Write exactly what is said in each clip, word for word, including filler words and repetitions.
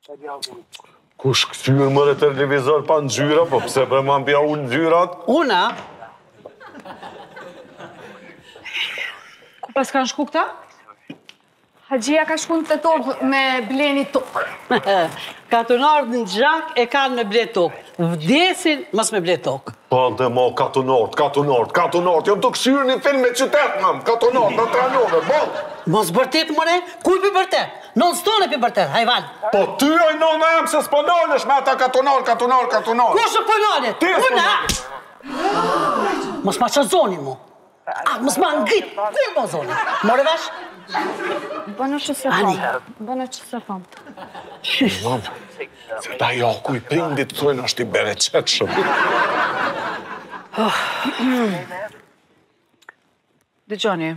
Kush këtyrë mërë televizor pa në gjyra, po pse për ma mbja unë në gjyrat? Una? Ku pas kanë shku këta? Haxhia ka shku në të tokë me bleni tokë. Katunarët në gjak e kanë me ble tokë. Vdesin mos me ble tokë. Po dhe mo, katunart, katunart, katunart, jam të këshyrë një film me qytet, mam, katunart, në tranove, bo! Mos bërtet, mëre? Kuj për bërtet? Non stone për bërtet, hajvan. Po ty oj non e jam se s'pënalesh me ata katunart, katunart, katunart. Ku shë pënalet? Ti e Una! Mos ma që zoni mu. A, mos ma ngrit, kur mo zoni? More vesh? Bënë që se famë. Bënë që se famë. Mam, se ta jo ku i prindit të thujnë është i bereqet shumë. Dëgjoni,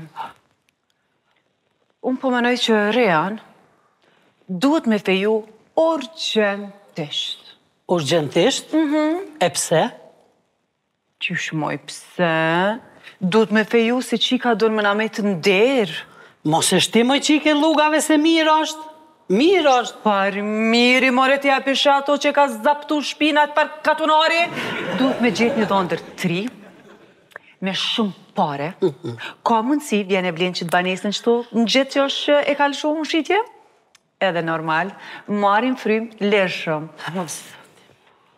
unë po menoj që Rean duhet me feju urgentisht. Urgentisht? E pse? Qysh moj, pse? Duhet me feju se qika do në më namet të nderë. Mos e shtimoj qike lugave se mirë është. Mirë është. Par miri, more t'ja pisha ato që ka zaptu shpinat për katunari. Duhet me gjetë një dhondër tri, me shumë pare. Ka mundësi, vjen e vlen që të banesën qëto në gjithë që është e kalëshu në shqitje? Edhe normal, marim frym leshëm.